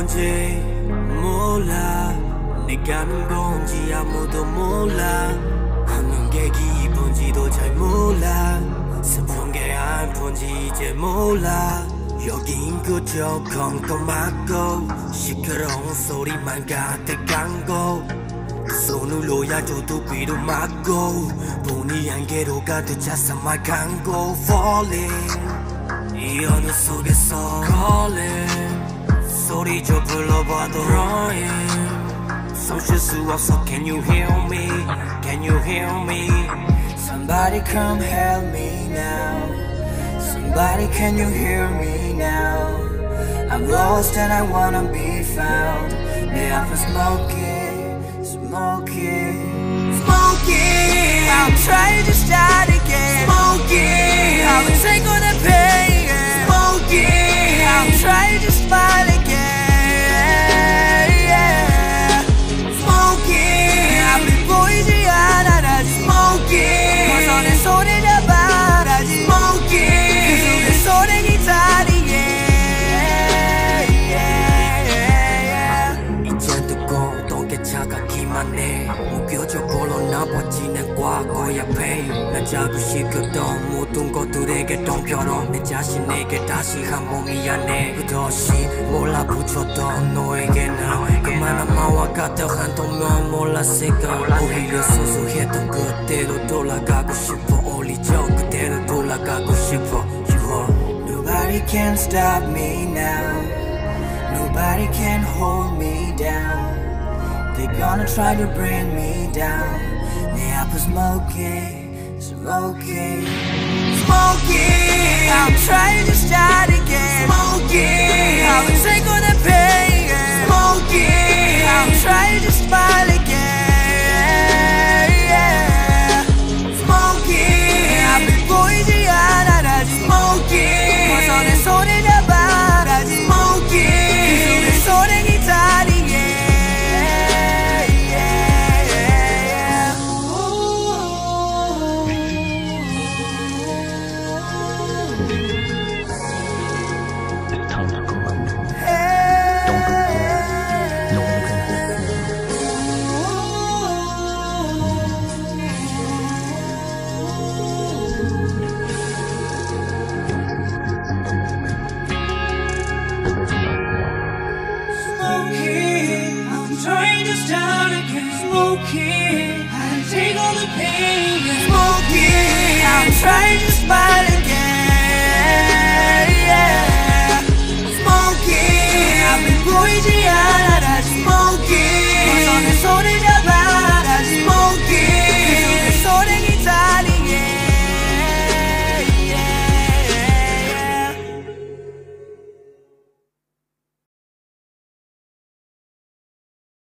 건지 몰라 네가 는 건지 아무도 몰라 없는 게 기분지도 잘 몰라 슬픈 게 아픈지 이제 몰라 여긴 그저 컴컴하고 시끄러운 소리만 가득한 곳 손을 놓아줘도 귀로 막고 본의 안개로 가득 차 사막한 곳 Falling 이 어둠 속에서 Calling 소리 좀 불러봐도 Crying 손 쉴 수 없어 Can you hear me? Can you hear me? Somebody come help me now Somebody can you hear me now I'm lost and I wanna be found 내 앞은 smoking Smoking Smoking I'm trying to start again Smoking I will take all the pain Smoking I'm trying to smile again yeah. Smoking 아무리 보이지 않아 나 Smoking 벗어낸 소리를 말하지 Smoking 그 속에 소리 기다리게 이젠 뜨거운 똥개 차갑기만 해 무뎌져 볼로나 버지는 과거의 pain 난 자고 싶었던 모든 것들에게 똥벼러 내 자신에게 다시 한 번 미안해 끝없이 몰라붙였던 너에게 난 그만한 마와 가득한 동면 몰랐을까 오히려 소소했던 그때로 돌아가고 싶어 올리죠 그때로 돌아가고 싶어 Nobody can stop me now Nobody can hold me down They're gonna try to bring me down 내 앞은 smoking, smoking, smoking I'm trying to start again Smoking I will take all the pain Smoking I'm trying to smile again yeah. Smoking 앞이 보이지 않아 아직 Smoking 벗어낸 소리를 말하지 Smoking 그 속에 소리 기다리게 Trying to start again, smoking. I take all the pain.